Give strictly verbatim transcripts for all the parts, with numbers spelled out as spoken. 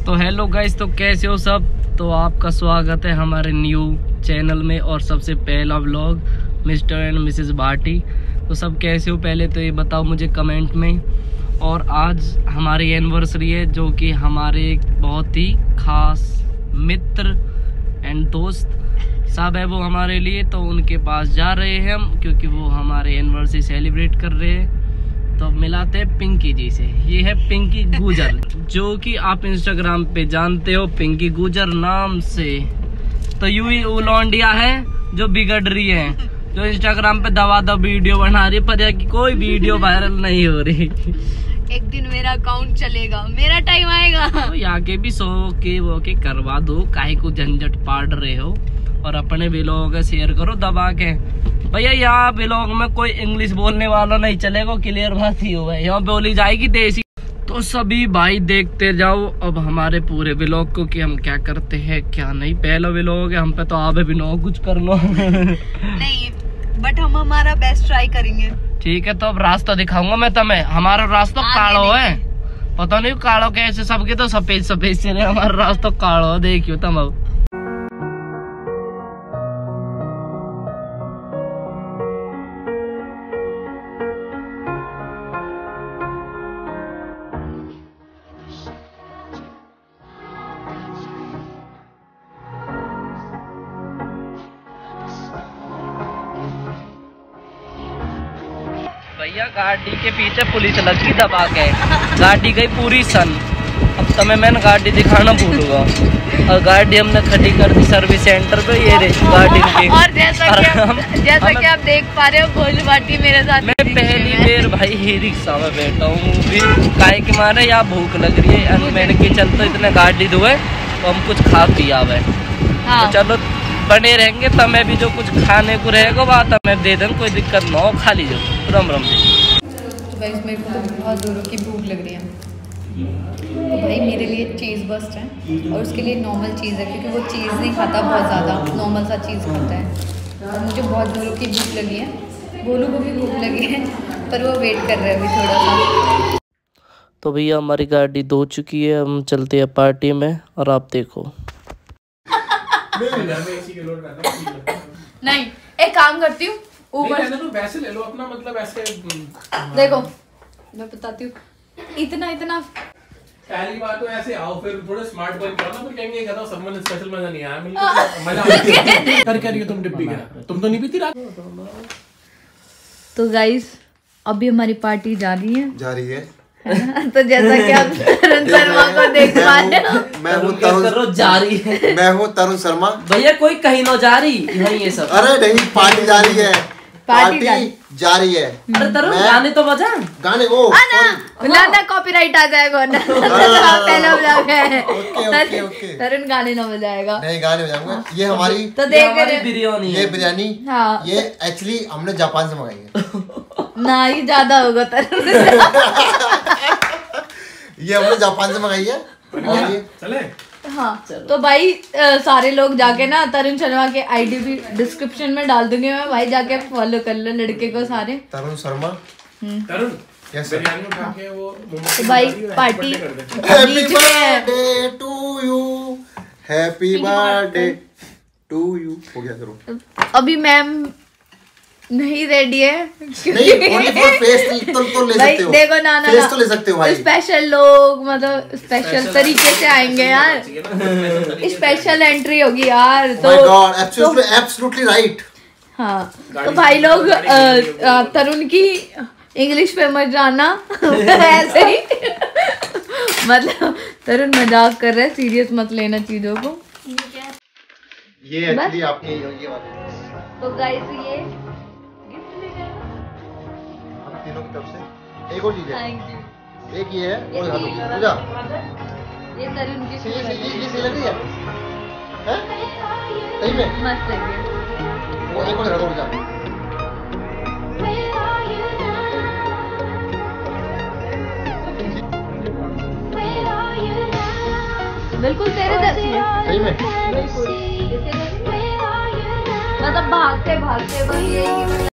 तो hello guys, तो कैसे हो सब। तो आपका स्वागत है हमारे न्यू चैनल में और सबसे पहला vlog Mr and Mrs Bhati. तो सब कैसे हो पहले तो ये बताओ मुझे कमेंट में। और आज हमारी एनिवर्सरी है जो कि हमारे एक बहुत ही खास मित्र एंड दोस्त सब है वो हमारे लिए। तो उनके पास जा रहे हैं हम क्योंकि वो हमारे एनिवर्सरी सेलिब्रेट कर रहे हैं। तो मिलाते हैं पिंकी जी से। ये है पिंकी गुजर जो कि आप इंस्टाग्राम पे जानते हो पिंकी गुजर नाम से। तो यू ही वो लौंडिया है जो बिगड़ रही है, जो इंस्टाग्राम पे दवा दवा वीडियो बना रही है पर कि कोई वीडियो वायरल नहीं हो रही। एक दिन मेरा अकाउंट चलेगा, मेरा टाइम आएगा। तो यहाँ के भी सो के वो के करवा दो, काहे को झंझट पाड़ रहे हो। और अपने व्लॉग शेयर करो दबा के। भैया यहाँ व्लॉग में कोई इंग्लिश बोलने वाला नहीं चलेगा, क्लियर बात ही हो। यहाँ बोली जाएगी देसी। तो सभी भाई देखते जाओ अब हमारे पूरे व्लॉग को कि हम क्या करते हैं क्या नहीं। पहला व्लॉग है हम पे तो आप भी नो कुछ कर लो। नहीं बट हम हमारा बेस्ट ट्राई करेंगे। ठीक है तो अब रास्ता दिखाऊंगा मैं तुम्हें। हमारा रास्ता कालो है, पता नहीं कालो कैसे, सबके तो सफेद सफेद से हमारा रास्ता कालो है। देखियो तुम अब भैया गाड़ी के पीछे पुलिस लगी दबा के, गाड़ी गई पूरी सन। अब तुम्हें मैंने गाड़ी दिखाना भूलूंगा। और गाड़ी हमने खड़ी कर दी सर्विस सेंटर पे। ये रे गाड़ी की। और जैसा कि आप, जैसा कि आप देख पा रहे हो भोलू भाटी मेरे साथ। मैं पहली बार भाई ही रिक्शा में बैठा हूँ भी काहे के मारे यहाँ भूख लग रही है। मैंने की चल तो इतने गाड़ी धोए तो हम कुछ खा पी आवे। तो चलो बने रहेंगे, तमें भी जो कुछ खाने को रहेगा बात हमें दे दें, कोई दिक्कत ना हो, खा लीजिए। रम रम जी। तो गाइस मेरे को तो बहुत जोरों की भूख लग रही है। तो भाई मेरे लिए चीज़ बस्ट है और उसके लिए नॉर्मल चीज़ है क्योंकि वो चीज़ नहीं खाता बहुत ज़्यादा, नॉर्मल सा चीज़ खाता है। और मुझे बहुत जोरों की भूख लगी है, भोलू को भी भूख लगी है पर वो वेट कर रहा है अभी थोड़ा सा। तो भैया हमारी गाड़ी धो चुकी है, हम चलते हैं पार्टी में। और आप देखो नहीं एक काम करती हूँ ऊपर तो वैसे ले लो अपना, मतलब ऐसे देखो मैं बताती हूँ। इतना इतना पहली बात तो ऐसे आओ, फिर थोड़े स्मार्ट बन जाओ ना, फिर कहेंगे ये सब मन स्पेशल मजा नहीं आया। मजा कर कर रही हो तुम डिब्बी का, तुम तो नहीं पीती रात। तो गाइस अभी हमारी पार्टी जा रही है जा रही है तो जैसा कि आप तरुण शर्मा को देख पा रहे हो, मैं हूँ तरुण जारी है। मैं हूँ तरुण शर्मा। भैया कोई कहीं ना जा रही नहीं ये सब। अरे नहीं पार्टी जा रही है, पार्टी पार्टी जा रही है। अरे तरुण गाने तो बजा। गाने वो ना ना कॉपीराइट आ जाएगा ना। पहला व्लॉग है। ओके ओके ओके तरुण गाने ना बजाएगा। नहीं गाने बजाऊंगा। ये हमारी तो देख रहे बिरयानी ये बिरयानी हाँ ये एक्चुअली हमने जापान से मंगाई है। ना ही ज्यादा होगा तरुण। ये हमने जापान से मंगाई है। और ये चले हाँ तो भाई आ, सारे लोग जाके ना तरुण शर्मा के आईडी भी डिस्क्रिप्शन में डाल दूंगी मैं, भाई जाके फॉलो कर लो लड़के को सारे। तरुण शर्मा तरुण यस बिरयानी उठा के वो तो भाई party happy birthday to you, happy birthday to you. हो गया करो। अभी मैम नहीं रेडी है नहीं ओनली फॉर फेस तो, तो ले भाई सकते हो। देखो ना ना फेस तो ले सकते हो भाई। स्पेशल लोग मतलब स्पेशल तरीके से आएंगे यार, स्पेशल एंट्री होगी यार। तो my God absolutely absolutely right. हाँ तो भाई लोग तरुण की इंग्लिश पे मत जाना ऐसे ही। मतलब तरुण मजाक कर रहा है, सीरियस मत लेना चीजों को। ये एक्चुअली आपने ये वाला तो गाइस ये तीनों की तरफ से एक और चीज है। Thank you. एक ये है ये और ठीक है। पूजा ये तरुण की ये ये ये सही लग रही है हैं सही में मस्त लगी। वो एक और रखो पूजा। बिल्कुल तेरे जैसी है सही में बिल्कुल। मतलब भागते भागते वही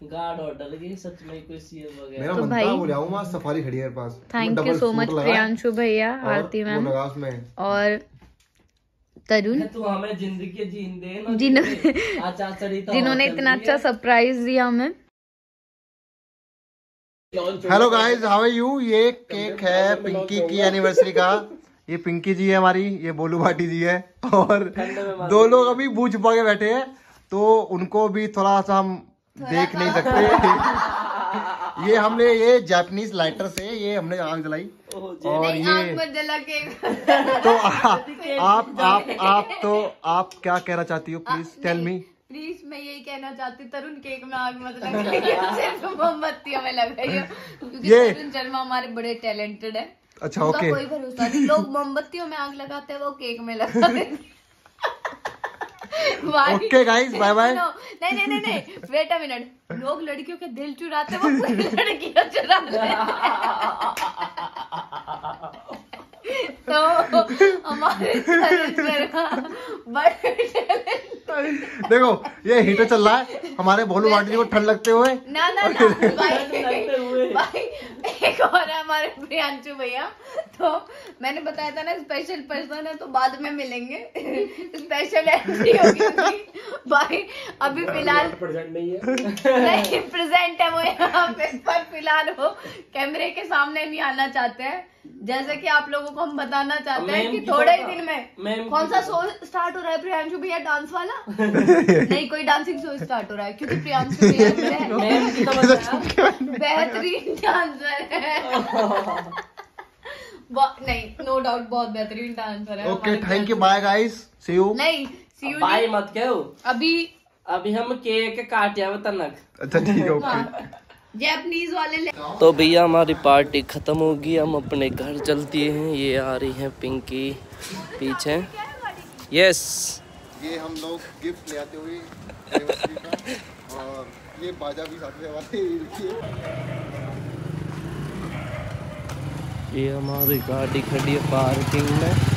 गार्ड ऑर्डर की सच में कोई सीएम वगैरह। मेरा तो मन भाई- था वो ले आऊं, वहाँ सफारी खड़ी है मेरे पास। थैंक वो यू डबल सो सूट मच लगा प्रियांशु भैया, और आरती वो मैम लगा उसमें। और तरुण, तू हमें जिंदगी जीन दे ना, जिन्होंने अच्छा सरिता जिन्होंने होटल इतना भी अच्छा है। सरप्राइज दिया हमें। Hello guys, how are you. ये केक है पिंकी की एनिवर्सरी का। ये पिंकी जी है हमारी, ये बोलू भाटी जी है, और दो लोग अभी मुंह छुपा के बैठे हैं, तो उनको भी थोड़ा सा हम देख नहीं सकते। ये हमने ये जापानीज लाइटर से ये हमने आग जलाई, और ये जला के तो आ, आप आप आप तो आप क्या कहना चाहती हो, प्लीज टेल मी। प्लीज मैं यही कहना चाहती हूँ, तरुण केक में आग मत लगाइए, सिर्फ मोमबत्तियों में लगाइए, क्योंकि ये- तरुण शर्मा हमारे बड़े टैलेंटेड है। अच्छा उनका ओके, कोई भरोसा नहीं, लोग मोमबत्तियों में आग लगाते हैं, वो केक में लगाते हैं। भाई- ओके गाइस, बाय बाय। सुनो, नहीं नहीं नहीं नहीं वेट अ मिनट, लोग लड़कियों के दिल चुराते हैं, वो पूरी लड़कियां चुराते हैं। तो हमारे तरुण शर्मा बड़े talented- देखो ये हीटर चल रहा है हमारे भोलू भाटी जी को ठंड लगते हुए। ना ना ना भाई भाई एक और है हमारे प्रियांशु भैया, तो मैंने बताया था ना स्पेशल पर्सन है, तो बाद में मिलेंगे, स्पेशल एंट्री होगी उसकी। भाई अभी फिलहाल नहीं प्रेजेंट है वो यहाँ पे, पर फिलहाल वो कैमरे के सामने नहीं आना चाहते हैं, जैसे कि आप लोगों को हम बताना चाहते हैं कि थोड़े ही दिन में कौन सा शो स्टार्ट हो रहा है प्रियांशु भैया, डांस वाला? नहीं, कोई डांसिंग शो स्टार्ट हो रहा है, क्योंकि प्रियांशु भैया जो है बेहतरीन डांसर है। नहीं नो डाउट बहुत बेहतरीन डांसर है। Okay thank you, bye guys, see you. नहीं सी यू भाई मत कहो, अभी अभी हम केक काटे अब तनक। अच्छा ठीक है, ओके। जैपनीज वाले ले। तो भैया हमारी पार्टी खत्म होगी, हम अपने घर चलती हैं। ये आ रही है पिंकी पीछे। यस, ये हम लोग गिफ्ट ले आते हुए एनिवर्सरी का, और ये बाजा भी साथ में हमारे देखिए। ये हमारी गाड़ी खड़ी है पार्किंग में।